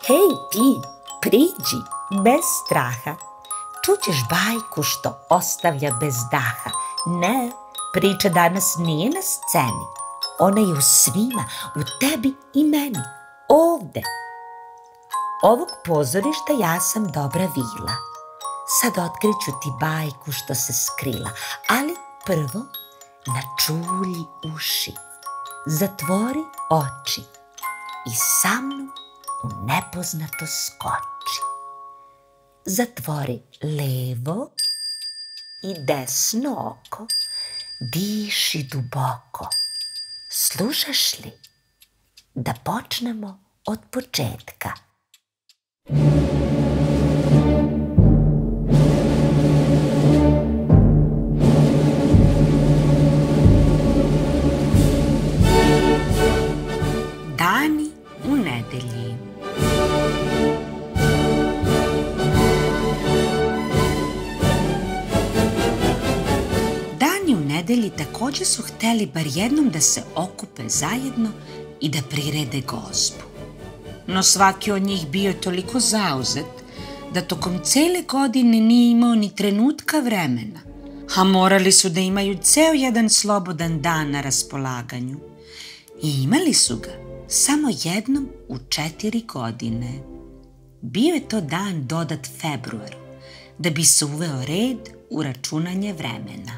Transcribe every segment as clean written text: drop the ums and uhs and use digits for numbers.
Hej ti, priđi, bez straha, čućeš bajku što ostavlja bez daha. Ne, priča danas nije na sceni, ona je u svima, u tebi i meni, ovde. Ovog pozorišta ja sam dobra vila, sad otkriću ti bajku što se skrila, ali prvo načulji uši, zatvori oči i sa mnom u nepoznato skoči. Zatvori levo i desno oko, diši duboko. Slušaš li? Da počnemo od početka. Dani u nedelji. Dani u nedelji također su hteli bar jednom da se okupe zajedno i da prirede gozbu. No svaki od njih bio je toliko zauzet da tokom cele godine nije imao ni trenutka vremena, a morali su da imaju ceo jedan slobodan dan na raspolaganju. I imali su ga samo jednom u 4 godine. Bio je to dan dodat februaru, da bi se uveo red u računanje vremena.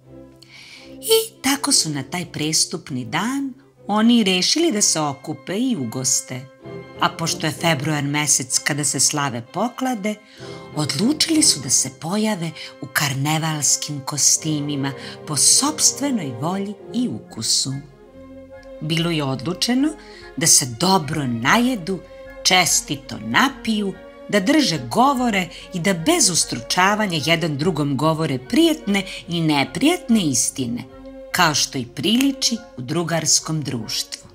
I tako su na taj prestupni dan oni rešili da se okupe i ugoste. A pošto je februar mesec kada se slave poklade, odlučili su da se pojave u karnevalskim kostimima po sopstvenoj volji i ukusu. Bilo je odlučeno da se dobro najedu, čestito napiju, da drže govore i da bez ustručavanja jedan drugom govore prijatne i neprijatne istine, kao što i priliči u drugarskom društvu.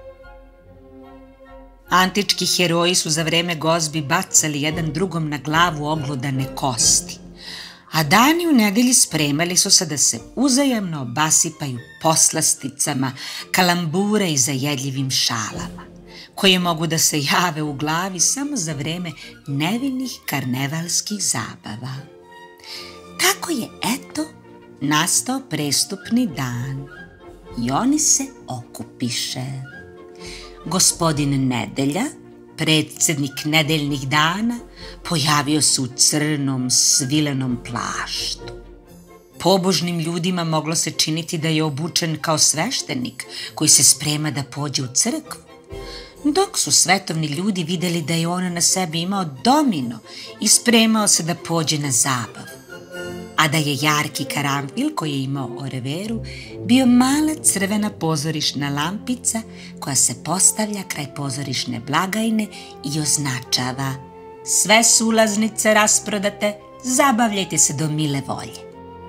Antički heroji su za vreme gozbi bacali jedan drugom na glavu oglodane kosti, a dani u nedelji spremali su se da se uzajamno obasipaju poslasticama, kalambure i zajedljivim šalama, koje mogu da se jave u glavi samo za vreme nevinih karnevalskih zabava. Tako je, eto, nastao prestupni dan i oni se okupiše. Gospodin Nedelja, predsednik nedeljnih dana, pojavio se u crnom svilenom plaštu. Pobožnim ljudima moglo se činiti da je obučen kao sveštenik koji se sprema da pođe u crkvu, dok su svetovni ljudi videli da je on na sebi imao domino i spremao se da pođe na zabavu, a da je jarki karanfil koji je imao oreveru bio mala crvena pozorišna lampica koja se postavlja kraj pozorišne blagajne i označava: sve su ulaznice rasprodate, zabavljajte se do mile volje.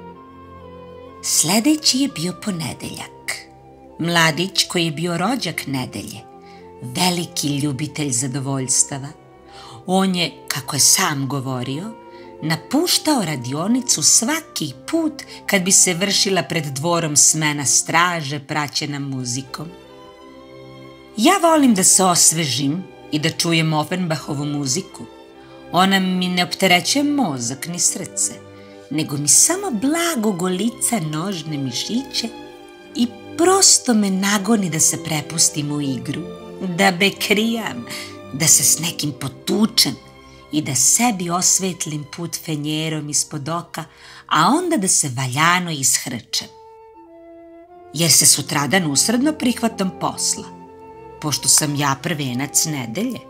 Sledeći je bio ponedeljak. Mladić koji je bio rođak nedelje, veliki ljubitelj zadovoljstava. On je, kako je sam govorio, napuštao radionicu svaki put kad bi se vršila pred dvorom smena straže praćena muzikom. Ja volim da se osvežim i da čujem Offenbachovu muziku. Ona mi ne opterećuje mozak ni srce, nego mi samo blago golica nožne mišiće i prosto me nagoni da se prepustim u igru, da bekrijam, da se s nekim potučem i da sebi osvetlim put fenjerom ispod oka, a onda da se valjano ishrčem. Jer se sutradan usredno prihvatam posla, pošto sam ja prvenac nedelje.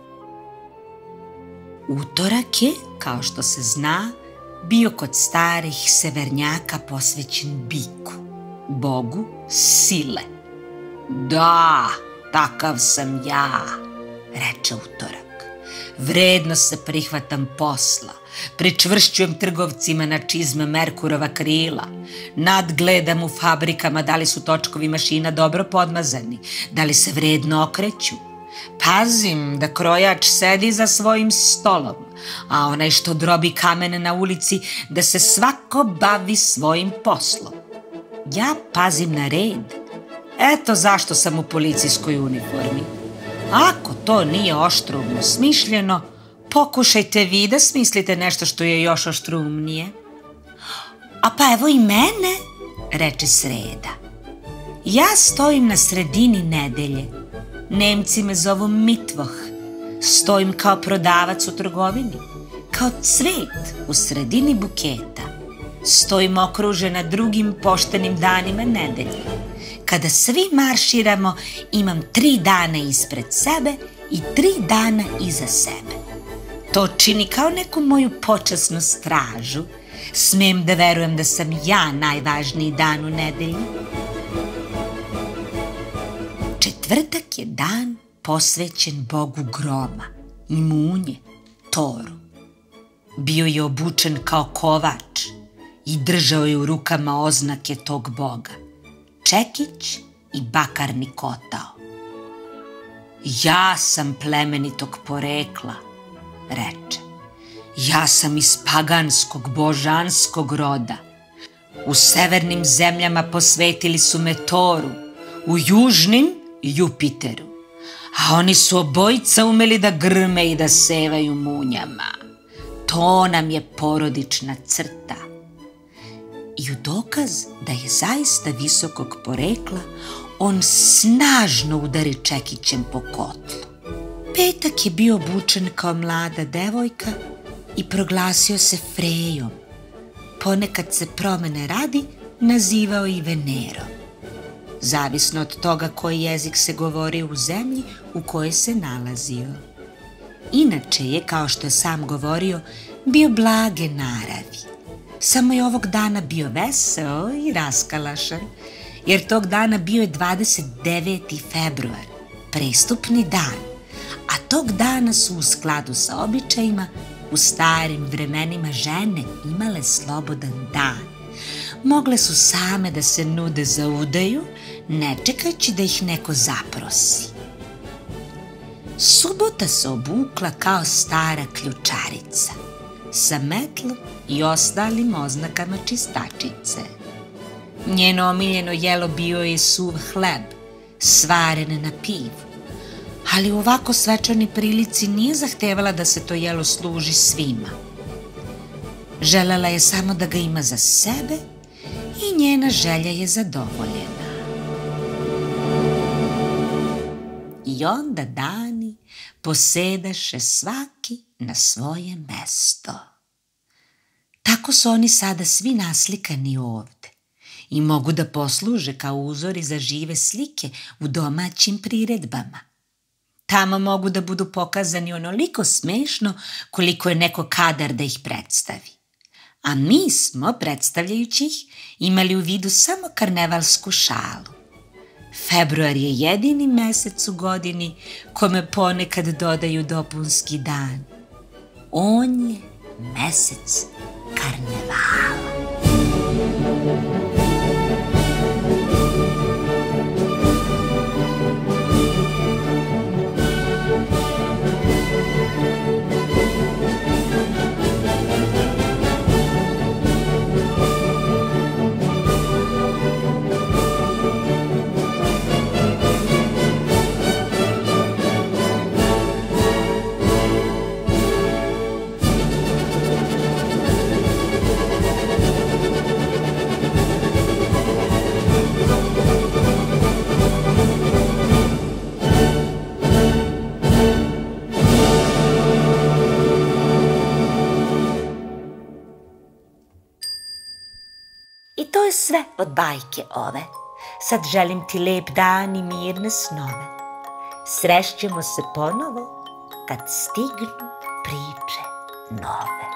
Utorak je, kao što se zna, bio kod starih severnjaka posvećen biku, bogu sile. Da, takav sam ja, reče Utorak. Vredno se prihvatam posla, pričvršćujem trgovcima na čizme Merkurova krila, nadgledam u fabrikama da li su točkovi mašina dobro podmazani, da li se vredno okreću. Pazim da krojač sedi za svojim stolom, a onaj što drobi kamen na ulici da se svako bavi svojim poslom. Ja pazim na red. Eto zašto sam u policijskoj uniformi. Ako to nije oštroumno smišljeno, pokušajte vi da smislite nešto što je još oštroumnije. A pa evo i mene, reče Sreda. Ja stojim na sredini nedelje. Nemci me zovu Mitvoh. Stojim kao prodavac u trgovini, kao cvet u sredini buketa. Stojim okružena drugim poštenim danima nedelje. Kada svi marširamo, imam 3 dana ispred sebe i 3 dana iza sebe. To čini kao neku moju počasnu stražu. Smem da verujem da sam ja najvažniji dan u nedelji. Četvrtak je dan posvećen bogu groma i munje, Toru. Bio je obučen kao kovač i držao je u rukama oznake tog boga, čekić i bakarni kotao. Ja sam plemenitog porekla, reče. Ja sam iz paganskog božanskog roda. U severnim zemljama posvetili su me Toru, u južnim Jupiteru, a oni su obojica umeli da grme i da sevaju munjama. To nam je porodična crta. I u dokaz da je zaista visokog porekla, on snažno udari čekićem po kotlu. Petak je bio obučen kao mlada devojka i proglasio se Frejom. Ponekad se promene radi nazivao i Venerom. Zavisno od toga koji jezik se govorio u zemlji u kojoj se nalazio. Inače je, kao što je sam govorio, bio blage naravi. Samo je ovog dana bio veseo i raskalašan, jer tog dana bio je 29. februar, prestupni dan, a tog dana su u skladu sa običajima u starim vremenima žene imale slobodan dan. Mogle su same da se nude za udaju, ne čekajući da ih neko zaprosi. Subota se obukla kao stara ključarica, sa metlom i ostalim oznakama čistačice. Njeno omiljeno jelo bio je suv hleb, svaren na pivu, ali u ovako svečanoj prilici nije zahtevala da se to jelo služi svima. Želela je samo da ga ima za sebe i njena želja je zadovoljena. I onda dani posedaše svaki na svoje mesto. Tako su oni sada svi naslikani ovde i mogu da posluže kao uzori za žive slike u domaćim priredbama. Tamo mogu da budu pokazani onoliko smešno koliko je neko kadar da ih predstavi. A mi smo, predstavljajući ih, imali u vidu samo karnevalsku šalu. Februar je jedini mesec u godini kome ponekad dodaju dopunski dan. On je mesec karnevala. I to je sve od bajke ove. Sad želim ti lep dan i mirne snove. Srešćemo se ponovo kad stignu priče nove.